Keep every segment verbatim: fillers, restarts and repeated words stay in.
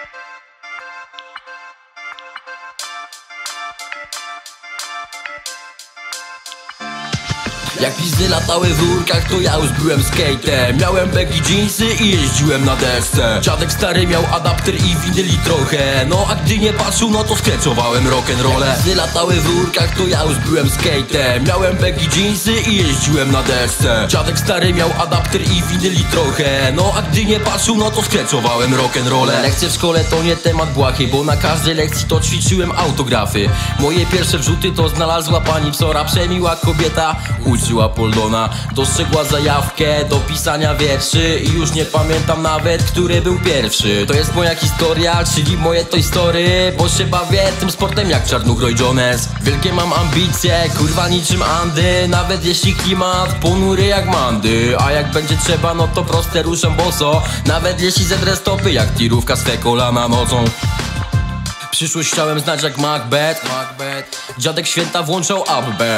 Jak pizdy latały w urkach, to ja już byłem skatem. Miałem baggy jeansy i jeździłem na desce. Dziadek stary miał adapter i winyli trochę. No a gdy nie patrzył, no to skrecowałem rock'n'rolle. Jak pizdy latały w urkach, to ja już byłem skatem. Miałem baggy jeansy i jeździłem na desce. Dziadek stary miał adapter i winyli trochę. No a gdy nie patrzył, no to skrecowałem rock'n'rolle. Lekcje w szkole to nie temat błahy, bo na każdej lekcji to ćwiczyłem autografy. Moje pierwsze wrzuty to znalazła pani wsora, przemiła kobieta. Uczyła Poldona, dostrzegła zajawkę do pisania wierszy i już nie pamiętam nawet, który był pierwszy. To jest moja historia, czyli moje Toy Story, bo się bawię tym sportem jak Czarnuch Roy Jones. Wielkie mam ambicje, kurwa niczym Andy, nawet jeśli klimat ponury jak Mandy. A jak będzie trzeba, no to proste ruszam boso, nawet jeśli zedrę stopy jak tirówka swe kolana nocą. Przyszłość chciałem znać jak Macbeth. Macbeth. Dziadek święta włączał Abbę.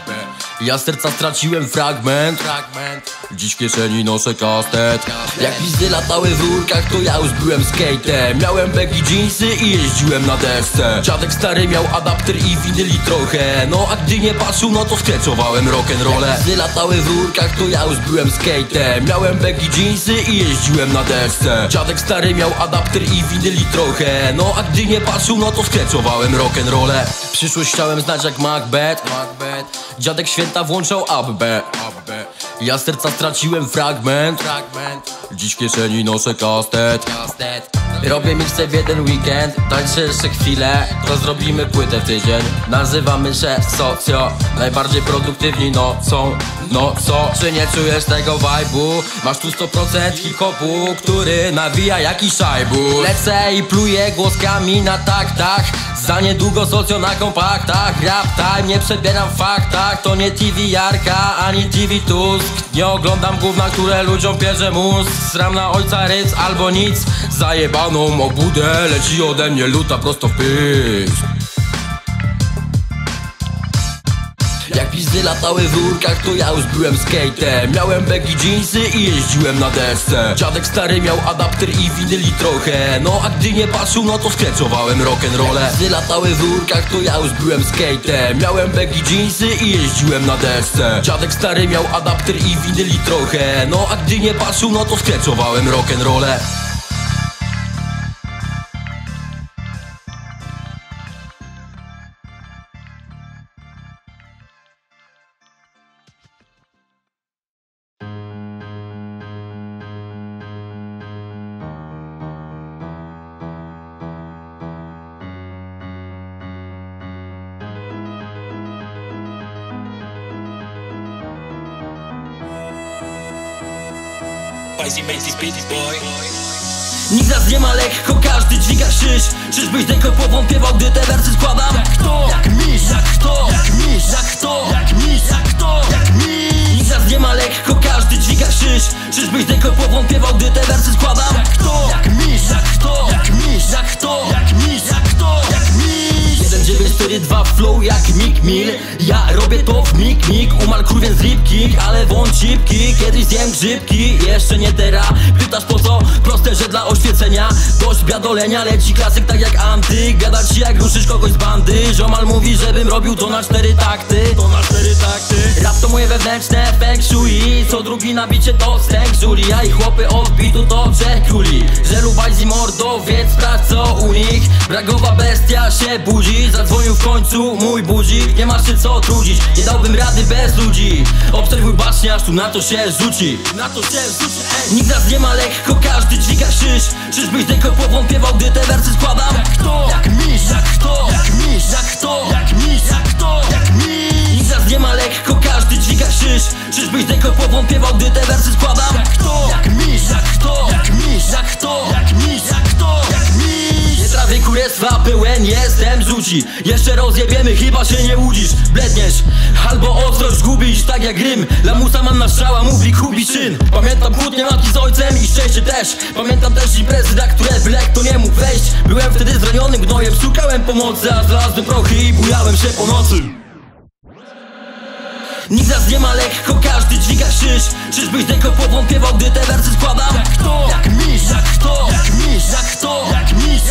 Ja serca straciłem fragment. Fragment. Dziś w kieszeni noszę kastet. Jak pizdy latały w urkach, to ja już byłem skatem. Miałem baggy jeansy i jeździłem na desce. Dziadek stary miał adapter i winyli trochę. No a gdy nie patrzył, no to skrecowałem rock'n'rolle. Jak pizdy latały w urkach, to ja już byłem skatem. Miałem baggy jeansy i jeździłem na desce. Dziadek stary miał adapter i winyli trochę. No a gdy nie patrzył, no to skrecowałem rock'n'rolle. Przyszłość chciałem znać jak Macbeth. Macbeth. Dziadek święta włączał Abbę. Ja serca straciłem fragment. Fragment. Dziś w kieszeni noszę kastet. Kastet. Robię miksę w jeden weekend. Tańczę jeszcze chwilę, to zrobimy płytę w tydzień. Nazywamy się Socio. Najbardziej produktywni nocą. No co, czy nie czujesz tego vibe'u? Masz tu sto procent hip-hopu, który nawija jakiś szajbu. Lecę i pluję głoskami na taktach. Za niedługo Socio na kompaktach. Rap time, nie przebieram w faktach. To nie T V Jarka, ani T V Tusk. Nie oglądam gówna, które ludziom pierze mózg. Sram na ojca ryc albo nic. Zajebaną obudę, leci ode mnie luta prosto w pysk. Jak pizdy latały w urkach, to ja już byłem skatem. Miałem baggy jeansy i jeździłem na desce. Dziadek stary miał adapter i winyli trochę. No a gdy nie patrzył, no to skrecowałem rock'n'rolle. Jak pizdy latały w urkach, to ja już byłem skatem. Miałem baggy jeansy i jeździłem na desce. Dziadek stary miał adapter i winyli trochę. No a gdy nie patrzył, no to skrecowałem rock'n'rolle. Nikt nas nie ma lekko, każdy dźwiga krzyż. Czyżbyś tylko powątpiewał, gdy te wersy składam? Jak to? Jak miś? Jak kto? Jak miś? Jak to? Jak miś? Jak to? Jak miś? Nikt nas nie ma lekko, każdy dźwiga krzyż. Czyżbyś tylko powątpiewał, gdy te wersy składam? Jak to? Jak miś? Jak kto? Jak miś? Jak to? Jak miś? Jak to? Jak miś? jeden dziewięć cztery dwa flow jak Mick Mill. Ja robię to w mig mig. Umarł kurwien z ribki, ale wącipki. Kiedyś zjem grzybki, jeszcze nie teraz. Pytasz po co? Proste, że dla oświecenia. Dość biadolenia, leci klasyk tak jak antyk. Gadać ci jak ruszysz kogoś z bandy. Ziomal mówi, żebym robił to na cztery takty. To na cztery takty. Rap to moje wewnętrzne feng shui. Co drugi na bicie to stęk żuli. Ja i chłopy od bitu to trzech króli. Że lubajzi mordo, więc sprawdź co u nich. Bragowa bestia się budzi. Zadzwonił w końcu mój budzik. Nie masz się co trudzić, nie dałbym rady bez ludzi. Obserwuj bacznie, aż tu na to się rzuci. Na to się rzuci. Nikt nas nie ma lekko, każdy dźwiga krzyż. Czyżbyś tylko powątpiewał, gdy te wersy składam? Jak to? Jak miś? Jak kto? Jak miś? Jak to? Jak miś? Jak to? Jak miś? Nikt nas nie ma lekko, każdy dźwiga krzyż. Czyżbyś tylko powątpiewał, gdy te wersy składam? Jak to? Jak miś? Jak kto? Jak miś? Jak to? Jak miś? Jak to? Jak miś? Nie trawię kurestwa, pełen jestem rzuci. Jeszcze rozjebiemy, chyba się nie łudzisz. Bledniesz, albo ostrość zgubisz. Tak jak Rym, lamusa mam na strzała, mówi kubi czyn. Pamiętam kłótnie matki z ojcem i szczęście też. Pamiętam też imprezy, na które byle kto nie mógł wejść. Byłem wtedy zranionym gnojem, szukałem pomocy, a znalazłem prochy i bujałem się po nocy. Nikt nas nie ma lekko, każdy dźwiga krzyż. Czyżbyś tylko powątpiewał, gdy te wersy składam? Jak to? Jak miś? Jak kto? Jak miś? Jak to? Jak miś?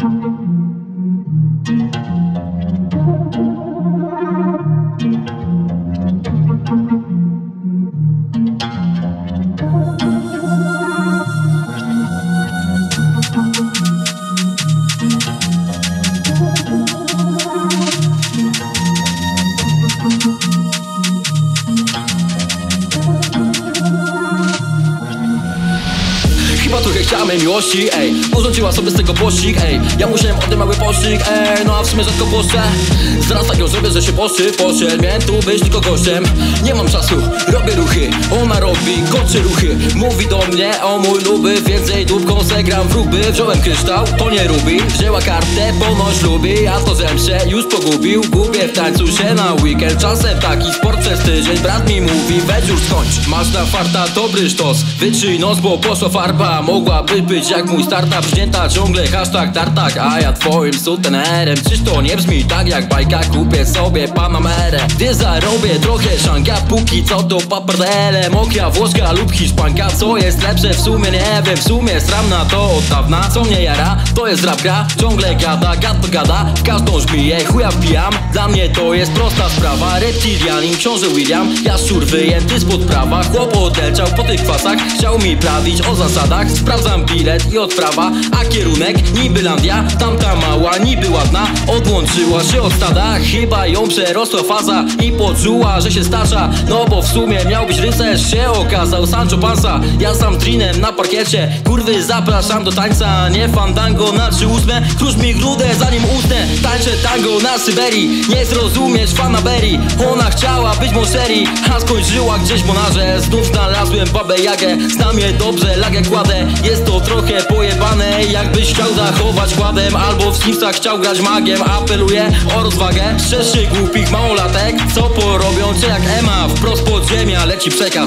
Chciałem miłości, ej, urządziła sobie z tego pościg, ej. Ja musiałem o tym mały pościg, ej, no a w sumie rzadko poszczę. Zaraz tak ją zrobię, że się poszczy, poszczel. Miałem tu być tylko gościem, nie mam czasu, robię ruchy. Ona robi kocie ruchy, mówi do mnie o mój luby. Więcej dupką se gram w ruby. Wziąłem kryształ, to nie rubi. Wzięła kartę, ponoć lubi. A to żem się już pogubił, gubię w tańcu się na weekend. Czasem taki sport przez tydzień. Brat mi mówi, weź już skończ. Masz na farta dobry sztos, wytrzyj nos, bo poszła farba. Mogłaby być jak mój startup, wzięta ciągle hashtag tartak. A ja twoim sutenerem, czyż to nie brzmi tak jak bajka? Kupię sobie Panamerę, gdy zarobię trochę szanka. Póki co to papardelem, okja włoska lub hiszpanka. Co jest lepsze w sumie nie wiem, w sumie sram na to od dawna. Co mnie jara, to jest rap gra, ciągle gada, gad gada. W każdą żmiję, chuja wbijam, dla mnie to jest prosta sprawa. Reptilianin, książę William, ja szczur wyjęty spod prawa. Chłop odelczał po tych kwasach, chciał mi prawić o zasadach. Sprawdzam bilet i odprawa, a kierunek Nibylandia. Tamta mała niby ładna odłączyła się od stada. Chyba ją przerosła faza i poczuła, że się starza. No bo w sumie miał być rycerz, się okazał Sancho Panza. Ja sam trinem na parkiecie, kurwy zapraszam do tańca. Nie fandango na trzy ósme, krusz mi grudę zanim usnę. Tańczę tango na Syberii, nie zrozumiesz fanaberii. Ona chciała być monszeri, a skończyła gdzieś w Monarze. Znów znalazłem babę Jagę, znam je dobrze, lagę kładę. Jest to trochę pojebane, jakbyś chciał zachować kładem, albo w Simsach chciał grać magiem. Apeluję o rozwagę, strzeż się głupich małolatek, co porobią cię jak Ema. Wprost pod ziemia leci przekaz.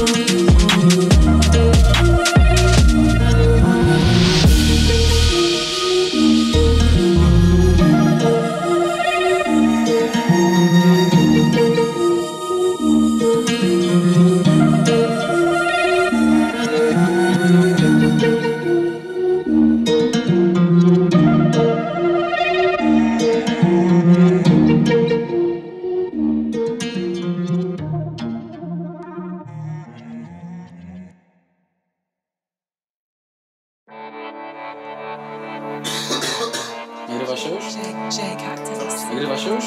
Nagrywa się już? Nagrywa się już?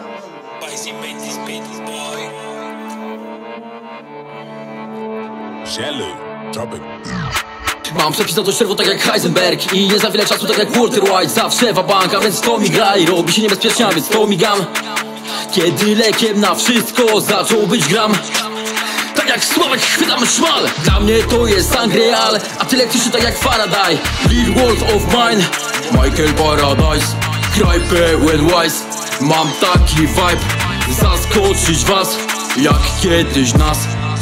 Mam przepis na to czerwo tak jak Heisenberg i nie za wiele czasu tak jak Walter White. Zawsze wabank, a więc to mi gra i robi się niebezpiecznie, a więc to migam. Kiedy lekiem na wszystko zaczął być gram, tak jak Sławek chwytam szmal. Dla mnie to jest Sangreal, a ty elektryczny tak jak Faraday. Real world of mine, Michael Paradise. Kraj pełen wise, mam taki vibe, zaskoczyć was jak kiedyś nas.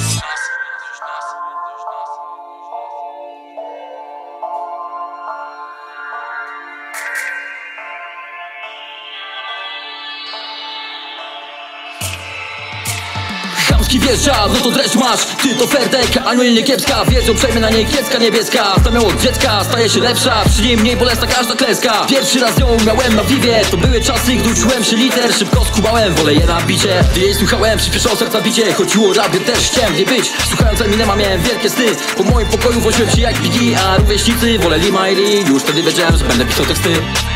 Wjeżdża, no to dreszcz masz, ty to ferdek, anioł nie kiepska. Wiedzą przejmie na niej kiecka niebieska. Stawiał od dziecka, staje się lepsza, przy niej mniej bolesna każda kleska. Pierwszy raz ją miałem na piwie, to były czasy, gdy uczyłem się liter. Szybko skubałem, wolę je nabicie. Gdy jej słuchałem, przyspieszało serca bicie. Chodziło o rabię, też chciałem nie być. Słuchając Eminema miałem wielkie sny. Po moim pokoju woziłem się jak Biggie, a rówieśnicy woleli Miley. Już wtedy wiedziałem, że będę pisał teksty.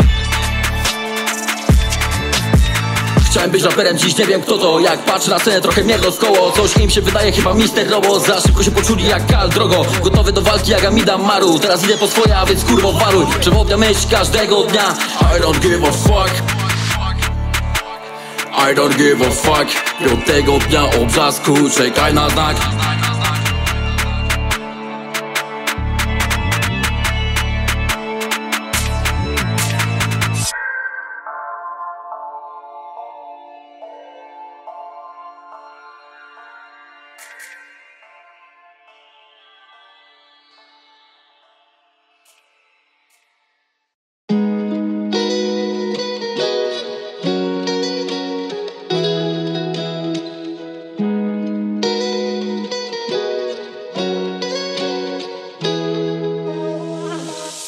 Chciałem być raperem, dziś nie wiem kto to. Jak patrzę na scenę, trochę mnie rozkoło. Coś im się wydaje, chyba mister Robot. Za szybko się poczuli jak Kal Drogo. Gotowy do walki jak Amida Maru. Teraz idę po swoje, a więc kurwo waruj. Przewodnia myśl każdego dnia. I don't give a fuck, I don't give a fuck. Do tego dnia obrzasku czekaj na znak.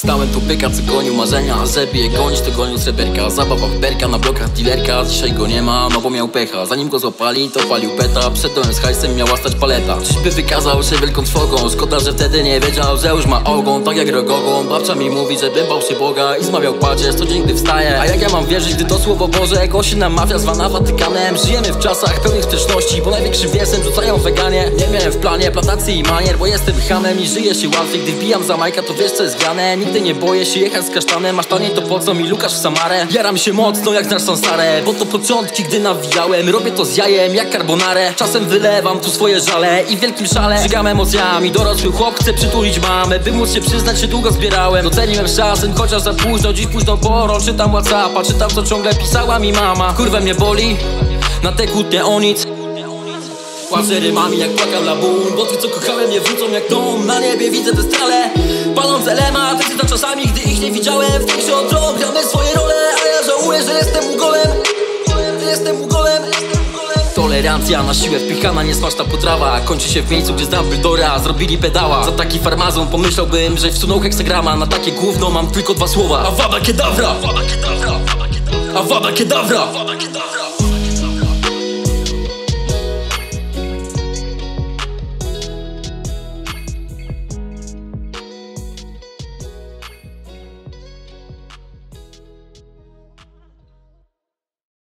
Stałem tu pyka, co gonił marzenia, a żeby je gonić, to gonił sreberka. Zabawa w berka, na blokach dealerka. Dzisiaj go nie ma, no bo miał pecha. Zanim go złapali, to palił peta. Przed domem z hajsem miała stać paleta. Czyżby wykazał się wielką trwogą? Szkoda, że wtedy nie wiedział, że już ma ogon. Tak jak rogogon, babcia mi mówi, żebym bał się Boga i zmawiał padzierz co dzień, gdy wstaje. A jak ja mam wierzyć, gdy to słowo Boże głosi nam mafia zwana Watykanem? Żyjemy w czasach pełnych sprzeczności, bo największym wiesem rzucają weganie. Nie miałem w planie plantacji i manier, bo jestem hamem i żyje się łatwiej. Gdy wbijam za Majka, to wiesz co jest grane. Nigdy nie boję się jechać z kasztanem, masz taniej to po co mi Lukasz w Samarę. Jaram się mocno jak znasz Sansarę, bo to początki, gdy nawijałem. Robię to z jajem jak carbonarę. Czasem wylewam tu swoje żale i w wielkim szale żygam emocjami. Dorosły chłop chce przytulić mamę, by móc się przyznać, że długo zbierałem. Doceniłem z czasem, chociaż za późno. Dziś późną porą czytam Whatsappa, czytam co ciągle pisała mi mama. Kurwa mnie boli, na te kłótnie o nic. Płaczę rymami jak płakał labun, bo ci co kochałem nie wrócą jak dom. Na niebie widzę te strale, palące lema. Tak za czasami, gdy ich nie widziałem. W tych się odrąb, gramy swoje role, a ja żałuję, że jestem ugolem. Że jestem ugolem. Tolerancja na siłę wpychana, niesmaczna potrawa kończy się w miejscu, gdzie znam Dumbledora. Zrobili pedała, za taki farmazon pomyślałbym, że wsunął heksagrama. Na takie gówno mam tylko dwa słowa: Avada Kedavra, Avada Kedavra, Avada Kedavra.